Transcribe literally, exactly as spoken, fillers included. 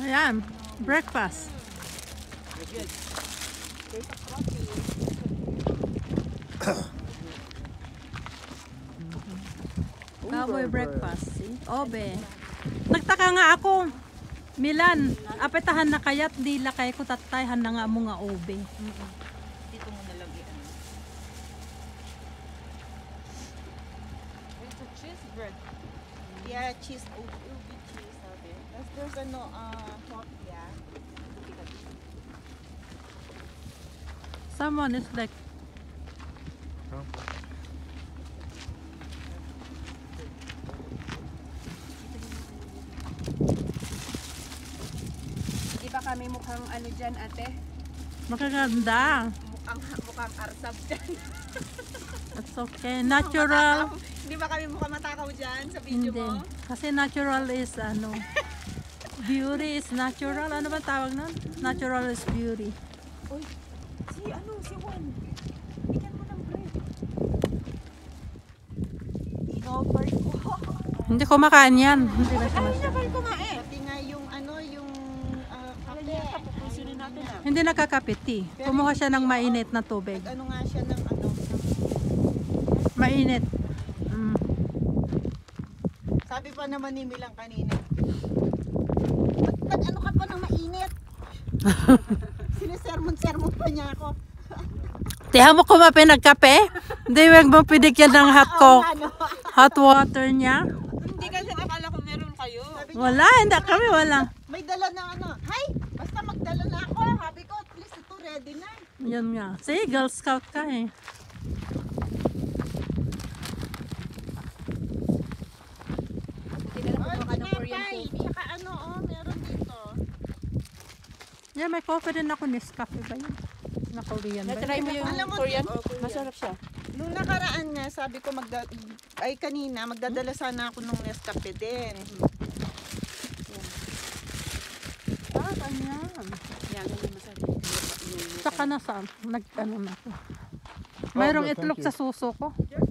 Ayan, breakfast. Cowboy breakfast. See? Obe. Nagtaka nga ako. Milan, apetahan na kayat di lakay ko tatayhan na nga mo nga obe. Dito mo nalagyan. It's a cheese bread. Yeah, cheese. It will be cheese out there. That's, there's a no, uh, hot, yeah. Someone is like, Di ba kami mukhang ano dyan, ate? makaganda. Mukhang, mukhang arsab dyan. That's okay. Natural. Hindi ba kami mukhang matakaw dyan sa video Hindi. mo? Kasi natural is ano. Beauty is natural. Ano ba tawag nun? Natural is beauty. Uy, si ano, si Juan. Bigyan mo ng bread. Inoffer ko. Hindi ko makain yan. Hindi na siya Ay, masya. nabal ko nga eh. Pati nga yung ano, yung uh, kape. Pupusunin natin ah. Hindi nakakapiti. Kumuha siya ng mainit na tubig. Ano nga siya ng ano. Mainit. Mm. Sabi pa naman ni Milang kanina. Ba't ano ka pa ng mainit? Sinesermon-sermon pa niya ako. Tiha mo kumape nagkape? Hindi wag mo pidigyan ng hot coke. Ano? Hot water niya. Hindi kasi akala ko meron kayo. Wala, hindi kami wala. May dala na ano. Hay, basta magdala na ako. Sabi ko, at least ito ready na. Yan nga. Sige, Girl Scout ka eh. Tsaka ano, oh, meron dito. Yeah, may coffee din ako. Nescafe ba yun? Na Korean ba Natry yun? mo yung Alam mo, Korean? oh, Korean. Masarap siya. Nung nakaraan nga, sabi ko magda ay kanina, magdadala sana ako ng Nescafe din. Ah, ganyan. Yan, yan, masarap. Saka na saan? Nag-ano na ako. Mayroong Okay, itlog thank sa suso ko. There's